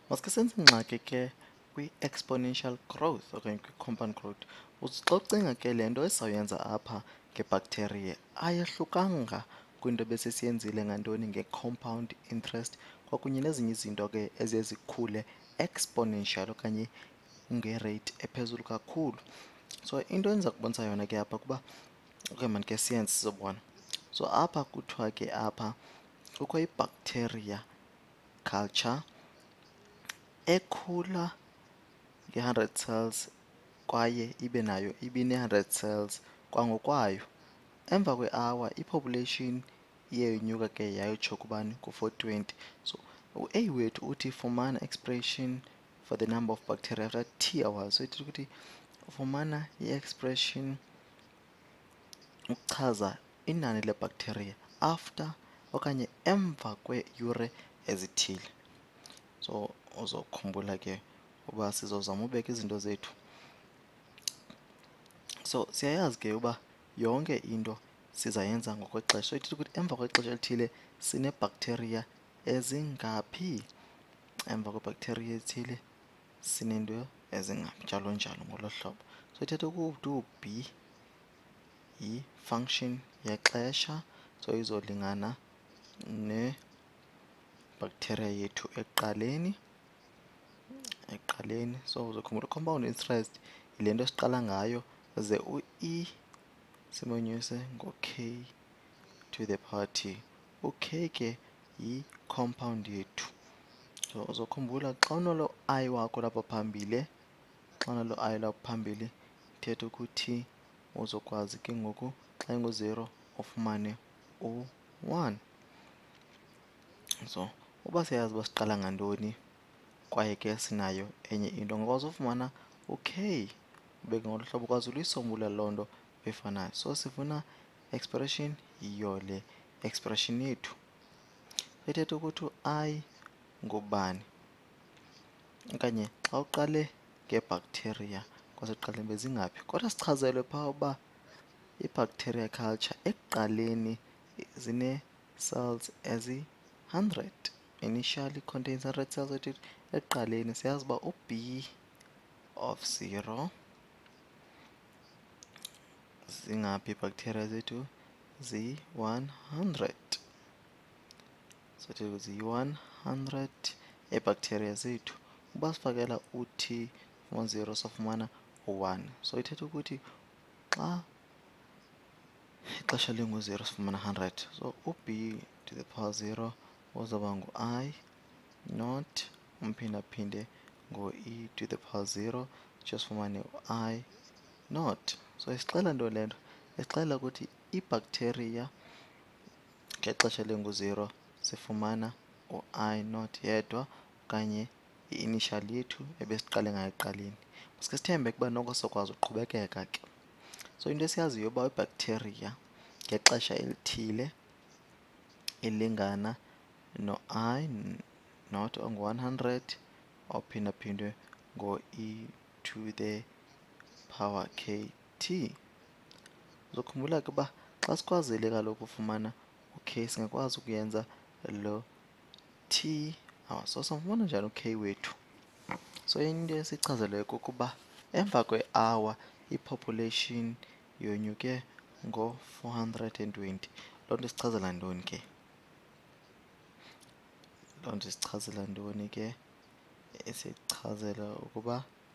Maske senze ingxaki ke kwi-exponential growth okanye kwi-compound growth. Xa ucinga ke le nto esizawuyenza apha ngebacteria ayohlukanga kwinto ebesesiyenzile ngantoni nge-compound interest kwakunye nezinye izinto ke eziye zikhule exponential okanye ngerate ephezulu kakhulu. So into endiza kubonisa yona ke apha kuba okay mandike siyenze sizobona. So apha kuthiwa ke apha kukho i-bacteria culture ekhula nge-100 cells kwaye ibe nayo ibine-100 cells kwangokwayo. Emva kwe-hour i-population iye yonyuka ke yayotsho kubani ku-420. So u-A wethu uthi fumana expression for the number of bacteria after t hours. So ithetha ukuthi ufumana i-expression ukuchaza inani lebacteria after okanye emva kweeyure ezithile. So uzokhumbula ke uba sizozama ubeka izinto zethu. So siyayazi ke uba yonke into sizayenza ngokwexesha. So ithetha ukuthi emva kwexesha elithile sinebacteria ezingaphi, emva kwebacteria ezithile sineento ezingaphi, njalo njalo ngolo hlobo. So ithetha ukuthi u-B yi-function yexesha, so izolingana ne-bacteria yethu ekuqaleni. So uzokhumbula compound interest yile nto siqala ngayo ze u-E simonyuse ngo-K to the power T. U-K ke yi-compound yethu. So uzokhumbula xa unolo I wakho lapha phambili, xa unalo I lapha phambili ithetha ukuthi uzokwazi ke ngoku xa ingu-0 ufumane u-1. So uba siyazi uba siqala ngantoni kwaye ke sinayo enye into ngokwazi ufumana u-K, ubeke ngolo hlobo ukwazi ulisombulula loo nto efanayo. So sifuna expression yiyo le expression yethu. Ithetha ukuthi u-I ngubani okanye xa uqale ngebacteria kwasekuqaleni bezingaphi, kodwa sichazelwe phaa uba i-bacteria culture ekuqaleni zine-cells ezi-100. Initially contains 100 cells. Ekuqaleni siyazi uba u-B of 0 zingaphi iibacteria zethu? Ziyi-100. So ziyi-100 iibacteria zethu. Uba sifakela u-T u-0 sofumana u-1. So ithetha ukuthi xa ixesha lingu-0 sifumana 100. So u-B to the power 0 uzawuba ngu-I not umphindaphinde ngo-E to the power 0 just sifumane u-I not. So isixela nto le nto? Isixelela ukuthi ibacteria ngexesha lingu-0 sifumana u-I not yedwa okanye i-initial yethu ebesiqale ngayo ekuqaleni. Maske sithembe ukuba noko sokwazi uqhubekeka ke. So into esiyaziyo uba ibacteria ngexesha elithile ilingana no-I not ongu-100 ophindaphindwe ngo-E to the power KT. Uzokhumbula ke uba xa sikwazile kaloku ufumana u-K singakwazi ukuyenza lo T. So somfumana njani u-K wethu? So into esichazelweyo kukuba emva kwe-hour i-population yonyuke ngo-420. Loo nto isichazela ntoni ke? Loo nto isichazela ntoni ke? Isichazela ukuba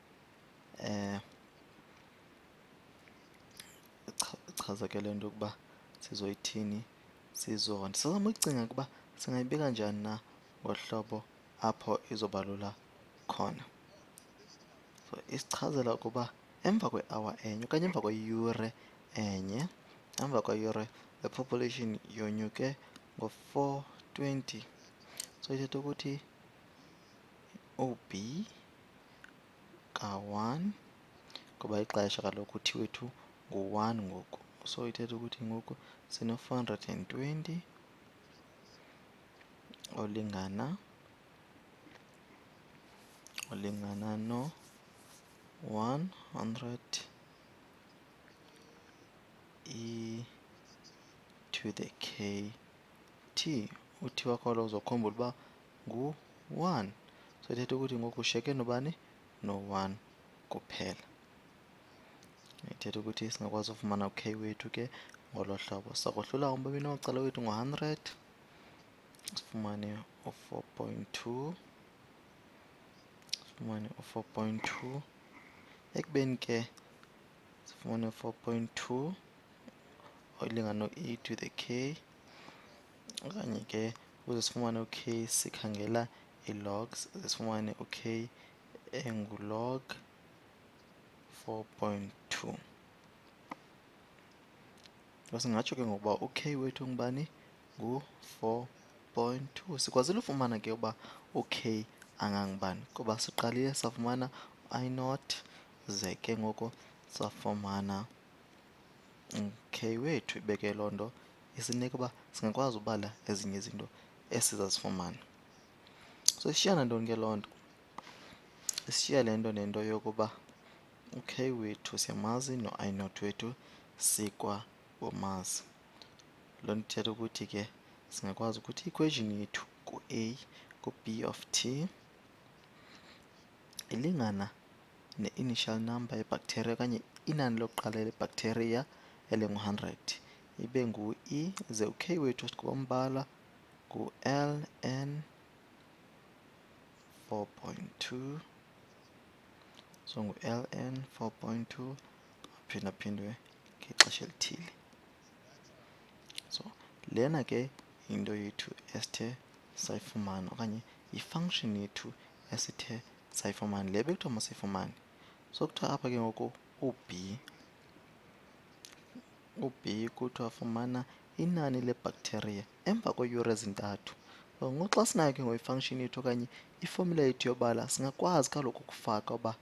ichaza ke le nto ukuba sizoyithini, sizonde. Sizama ukucinga ukuba singayibeka njani na ngohlobo apho izoba lula khona. So isichazela ukuba emva kwe-hour enye okanye emva kweyure enye, emva kweyure the population yonyuke ngo-420. So ithetha ukuthi u-B ka-1 ngoba ixesha kaloku T wethu ngu-1 ngoku. So ithetha ukuthi ngoku sine-420 olingana no-100 E to the KT. U-T wakho lo uzokhumbula uba ngu-1. So ithetha ukuthi ngoku ushiyeke nobani? No-1 kuphela. Ithetha ukuthi singakwazi ufumana u-k wethu ke ngolo hlobo. Sakohlula umbabini wacala wethu ngo-100. Sifumane u-4.2. Sifumane u-4.2. Ekubeni ke sifumane u-4.2 olingana no-e to the k. Okanye ke ukuze sifumane u-k sikhangela i-logs. Sifumane u-k engu-log 4.2. Singatsho ke ngokuba u-k wethu ngubani? Ngu-4.2. Sikwazile ufumana ke uba u-k angangubani kuba siqalile safumana i0 ze ke ngoku safumana u-k wethu. Ibeke loo nto isinika uba singakwazi ubala ezinye izinto esizazifumana. So ishiya nantoni ke loo nto? Ishiya le nto nento yokuba u-k wethu siyamazi no-i0 wethu sikwabomazi. Loo nto ithetha ukuthi ke singakwazi ukuthi i-equation yethu ku-A ku-B of t ilingana ne-initial number yebacteria okanye inani lokuqala lebacteria elingu-100 ibe ngu-E ze u-k wethu ngokombala ngu-ln 4.2. So ngu-ln 4.2 aphindaphindwe ngexesha elithile. So lena ke yinto yethu esithe sayifumana okanye yi-function yethu esithe sayifumana le bekuthiwa masiyifumane. So kuthiwa apha ke ngoku u-B kuthiwa fumana inani lebacteria emva kweeyure ezintathu. So ngoku xa sinayo ke ngoku i-function yethu okanye ifomula yethu yobala singakwazi kaloku ukufaka uba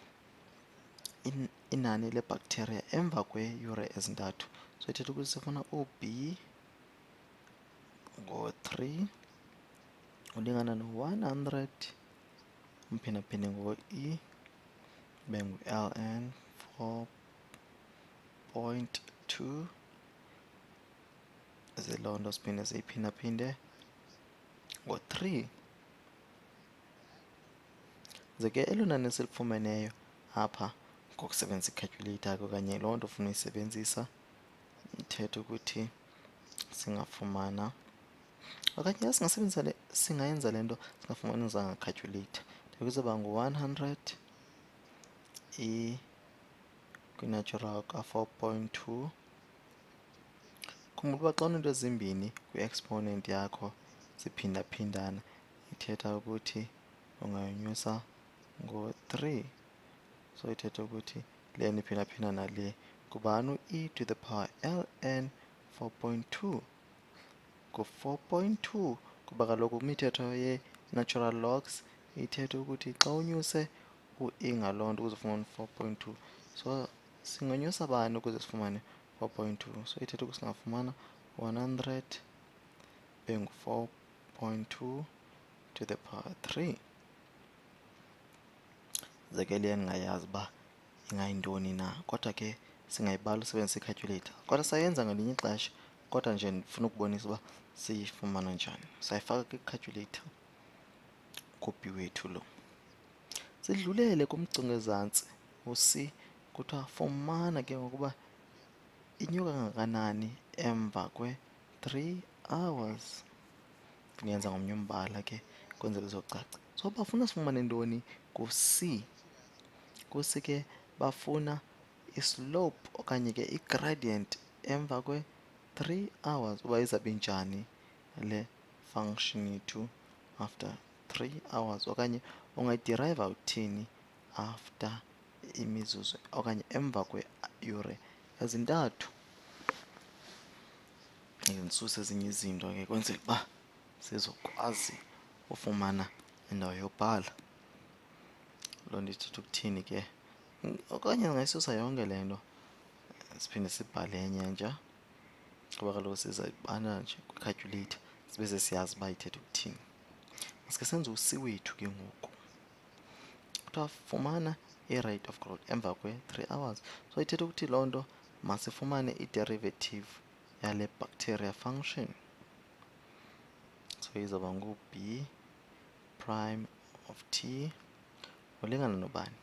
inani lebacteria emva kweeyure ezintathu. So ithetha ukuthi sifuna u-B ngo-3 ulingana no-100 umphindaphinde ngo-E ibe ngu-ln 4.2 ze loo nto siphinde siyiphindaphinde ngo-3. Ze ke elo nani silifumeneyo apha ngokusebenzisa i-calculator ke okanye loo nto ufuna uyisebenzisa ithetha ukuthi singafumana okanye singasebenzisa singayenza le nto singafumanisa ngecalculator. Kuzoba ngu-100 kwi-natural ka-4.2. Khumbula uba xa uneento ezimbini kwi-exponent yakho ziphindaphindana ithetha ukuthi ungayonyusa ngo-3. So ithetha ukuthi le iphindaphinda nale kubani u-e to the power ln 4.2 ngu-4.2 kuba kaloku kwimithetho ye-natural logs ithetha ukuthi xa unyuse u-e ngaloo nto ukuze ufumane 4.2. So singanyusa bani ukuze sifumane 4.2? So ithetha ukuthi singafumana 100 bengu-4.2 to the power 3. Ze ke le ndingayazi uba ingayintoni na kodwa ke singayibala usebenzisa i-calculator. Kodwa sayenza ngelinye ixesha kodwa nje ndifuna ukubonisa uba siyifumana njani. Sayifaka kwi-calculator ku-B wethu lo. Sidlulele kumgcingezantsi u-C kuthiwa fumana ke ngokuba inyuka kangakanani emva kwe-3 hours. Ndingenza ngomnye umbala ke kwenzele lizocaca. So bafuna sifumane ntoni ku-C? Ku-C ke bafuna islope okanye ke i-gradient emva kwe-3 hours uba izawube njani le function yethu after 3 hours okanye ungayideriva uthini after imizuzu okanye emva kweeyure ezintathu. Ndisuse ezinye izinto ke kwenzela uba sizokwazi ufumana indawo yobhala. Loo nto ithetha ukuthini ke okanye singayisusa yonke le nto siphinde sibhale enye nje kuba kaloku sizayibana nje kwi-calculator sibe sesiyazi uba ithetha ukuthini. Masike senze u-C wethu ke ngoku. Kuthiwa fumana i-rate of growth emva kwe-3 hours. So ithetha ukuthi loo nto masifumane i-derivative yale bacteria function. So izawuba ngu-B prime of t ulingana nobani.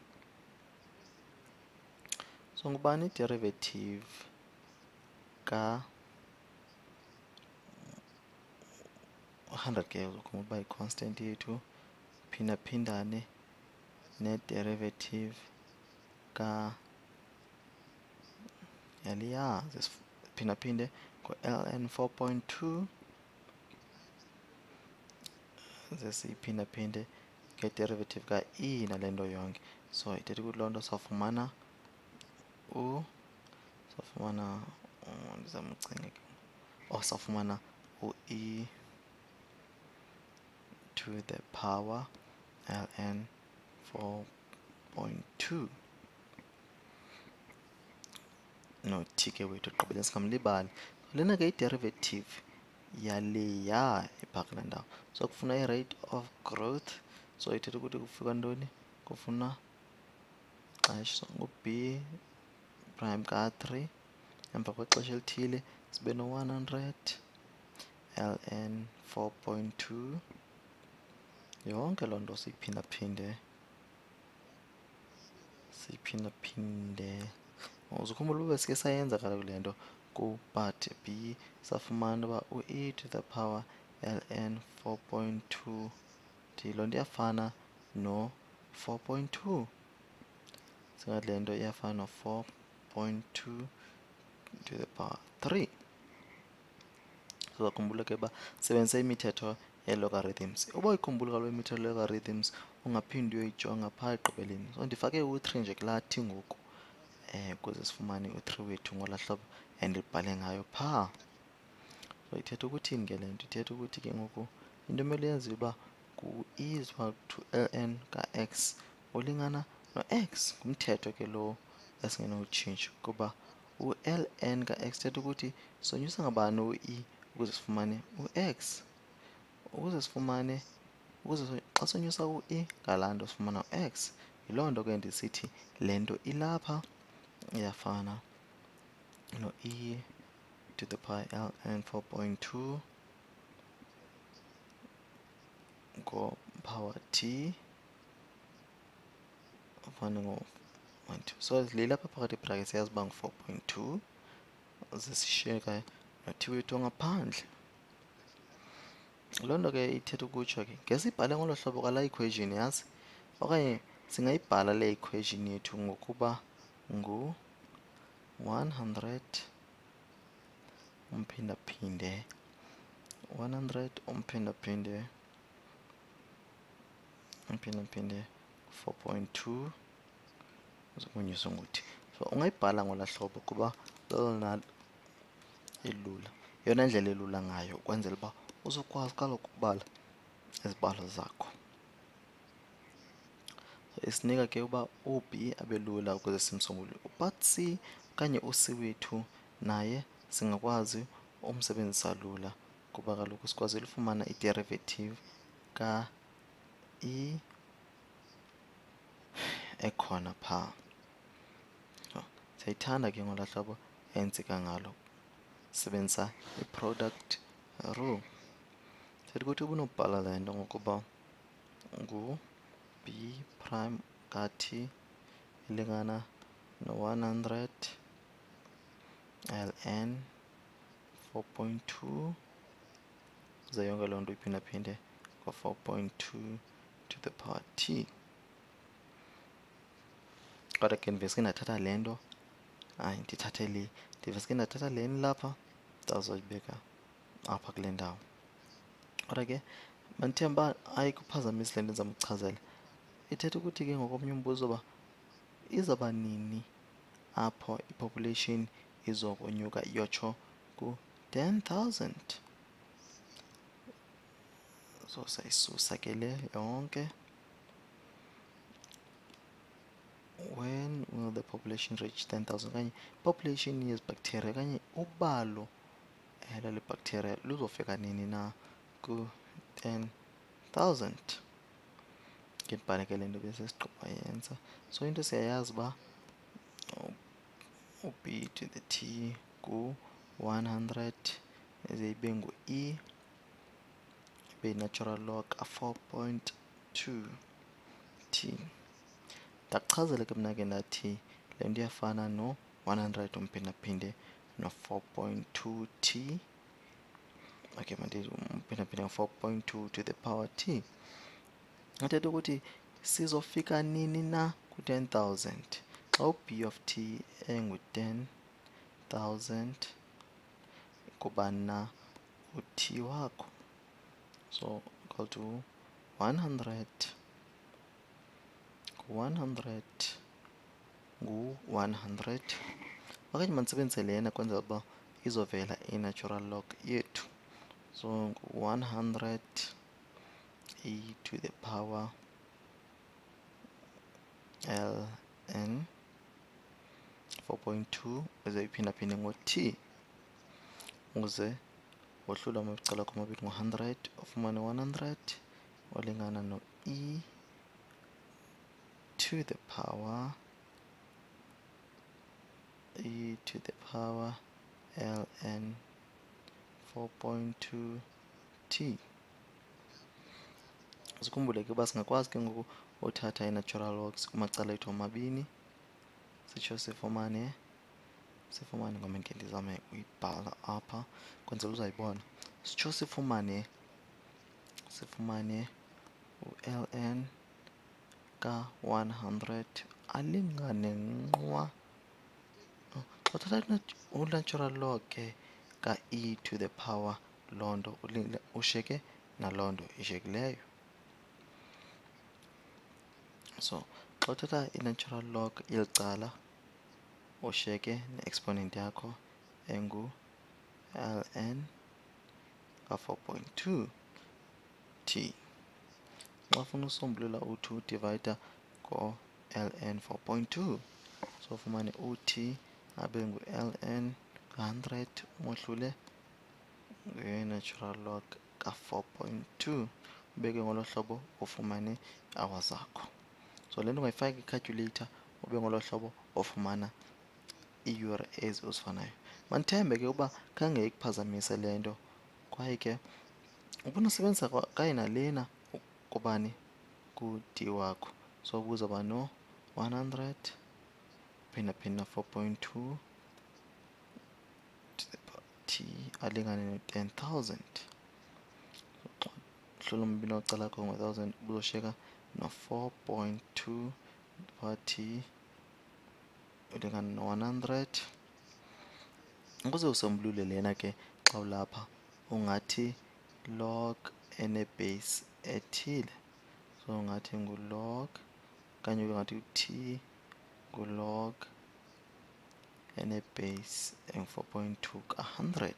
So ngubani i-derivative ka 100 ke uzokhumbula uba i-constant yethu phindane ne-derivative ka yaliya phinde ngo-ln 4.2 zesiphinde nge-derivative ka e nale nto yonke. So ithetha ukuthi loo nto sawufumana ndizama ucinga ke. Sawufumana u-e to the power ln 4.2 no t ke wethu gqibeleni singamlibali. Lena ke i-derivative yaleya iphaa kule ndawo. So kufuna i-rate of growth. So ithetha ukuthi kufika ntoni? Kufuna xesha ngu-b prime ka-3 emva kwexesha elithile sibe no-100 ln 4.2 yonke loo nto siyiphindaphinde uzukhumbula uba sike sayenza kaloku le nto ku-part b safumana uba u-e to the power ln 4.2 loo nto iyafana no-4.2 singathi le nto iyafana no-4.2 to the power 3. Uzakhumbula ke uba sebenzise imithetho ye-logarithms. Uba uyikhumbula kaloku imithetho ye-logarithms ungaphinde uyoyijonga phaa ekugqibeleni. So ndifake u-3 nje kulaa t ngoku ukuze sifumane u-3 wethu ngolaa hlobo endibhale ngayo phaa. So ithetha ukuthini ke le nto? Ithetha ukuthi ke ngoku into emele uyenziwe uba ngu-e is equal to ln ka-x ulingana no-x. Ngumthetho ke lo esingenowutshintsha kuba u-ln ka-x ithetha ukuthi sonyusa ngabani u-e ukuze sifumane u-x. Xa sonyusa u-e ngalaa nto sifumana u-x. Yiloo nto ke ndisithi le nto ilapha iyafana no-e to the power ln 4.2 ngo-power t ufana ngo-1 2. So le lapha phakathi ebracket siyazi uba ngu-4.2 ze sishiyeka no-t wethu ongaphandle. Loo nto ke ithetha ukutsho ke ngesibhale ngolo hlobo kwalaa equation yazi okanye singayibhala le equation yethu ngokuba ngu-100 umphindaphinde 4.2 uzokonyusa ngokuthi. So ungayibhala ngolaa hlobo kuba lolona elula, yeyona ndlela elula ngayo ukwenzela uba uzokwazi kaloku ukubala izibalo zakho. So isinika ke uba u-b abe lula ukuze simsombulule. U-part c okanye u-c wethu naye singakwazi umsebenzisa lula kuba kaloku sikwazile ufumana i-derivative ka-e ekhona phaa. Siyayithanda ke ngolaa hlobo enzeka ngalo sisebenzisa i-product rule. Thetha ukuthi ubunobhala le nto ngokuba ngu-b prime ka-t ilingana no-100 ln 4.2 ze yonke loo nto iphindaphinde ngo-4.2 to the power t. Kodwa ke ndiveske ndathatha le nto, hayi ndithathe le, ndiveske ndathatha le nilapha ndawuzoyibeka apha kule ndawo. Kodwa ke mandithemba uba ayikuphazamisi le nto ndizama ukuchazela. Ithetha ukuthi ke ngokomnye umbuzo uba izawuba nini apho i-population izokonyuka iyotsho ku-10,000. So sayisusa ke le yonke. When will the population reach 10,000? Okanye population yezi-bacteria okanye ubalo lale bacteria luzofika nini na ku-10,000? Ke ndibhale ke le nto besisigqiboyenza. So into siyayazi uba u-b to the t ngu-100 ize ibe ngu-e ibe yi-natural log ka 4.2 t. Ndakuchazela ke mna ke ndathi le nto iyafana no-100 umphindaphinde no-4.2 t. Okay, mandithi umphindaphinde no-4.2 to the power t. Athetha ukuthi sizofika nini na ku-10,000 xa u-b of t engu-10,000 kuba na u-t wakho. So equal to 100 ngu-100 ngu-100. Okanye mandisebenzise lena kwenzela uba izovela i-natural log yethu. So ngu-100 e to the power ln 4.2 uze iphindaphinde ngo-t uze wohlula amacala akho amabili ngo-100 ufumane 100 olingana no-e to the power ln 4.2 t. Sikhumbule ke uba singakwazi ke ngoku uthatha i-natural logs kumacala ethu omabini sitsho sifumane ngome ke ndizame uyibhala apha kwenzela uzayibona. Sitsho sifumane u-ln ka-100 alingane nqwa. Xa uthatha u-natural log ke ka-e to the power loo nto ushiyeke naloo nto ishiyekileyo. So xa uthatha i-natural log yeli cala ushiyeke ne-exponent yakho engu-ln ka-4.2 t. Xa ufuna usombulula u-2 udivayida ngo-ln 4.2 so ufumane u-t abe ngu-ln ka-100 umohlule nge-natural log ka-4.2 ubeke ngolo hlobo ufumane ii-hours zakho. So le nto ungayifaka kwicalculator ube ngolo hlobo ofumana iiyure ezi uzifanayo. Mandithembe ke uba khange ikuphazamise le nto kwaye ke ubunosebenzisa kanye nalena kubani ku-d wakho. So kuzawuba no-100 phindaphinde na-4.2 to the power t alingane no-10,000. Xa uhlula umbini wecala akho ngo-1000 ubuzoshiyeka no-4.2 power t ulingana no-100. Ukuze usombulule lena ke xa ulapha ungathi log enebase ethile. So ungathi ngulog okanye ungathi u-t ngulog enebase engu-4.2 ka-100.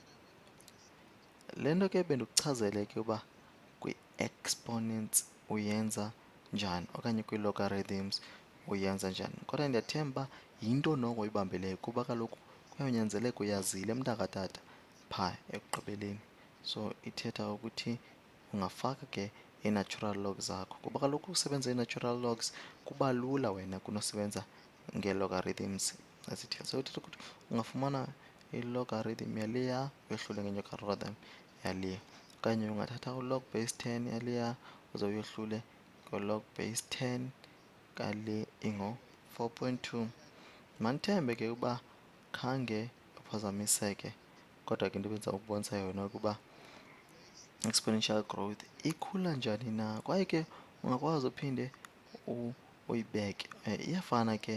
Le nto ke bendikuchazele ke uba kwi-exponents uyenza njani okanye kwii-logarithms uyenza njani. Kodwa ndiyathemba uba yinto noko oyibambeleyo kuba kaloku kuyawunyanzeleka uyazile mntakatata phaa ekugqibeleni. So ithetha ukuthi ungafaka ke ii-natural logs zakho kuba kaloku usebenzisa ii-natural logs kuba lula wena kunosebenza ngee-logarithms ezithile. So ithetha ukuthi ungafumana i-logarithm yaleya uyohlule ngenye i-logarithm yaleya. Okanye ungathatha u-log base 10 yaleya uze uyohlule ngo-log base 10 kale ingo-4.2. Mandithembe ke uba khange uphazamiseke kodwa ke into ebendiza kukubonisa yona ukuba exponential growth ikhula njani na kwaye ke ungakwazi uphinde uyibeke. Iyafana ke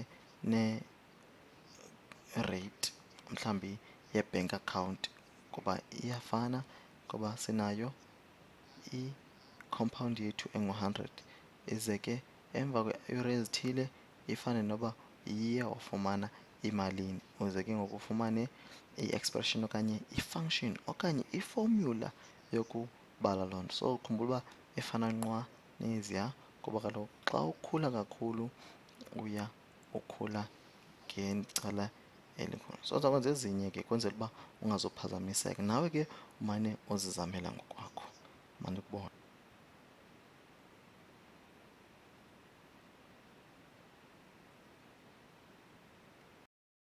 ne-rate mhlawumbi ye-bank account kuba iyafana ngoba sinayo i-compound yethu engu-100 ize ke emva kweeyure ezithile ifane noba iye wafumana imalini uze ke ngoku ufumane i-expression okanye i-function okanye i-formula yokubala loo nto. So khumbula uba ifana nqwa neziya kuba kaloku xa ukhula kakhulu uya ukhula ngecala elikhulu. So ndizawukwenza ezinye ke kwenzela uba ungazuphazamiseka nawe ke umane uzizamela ngokwakho. Mandikubone.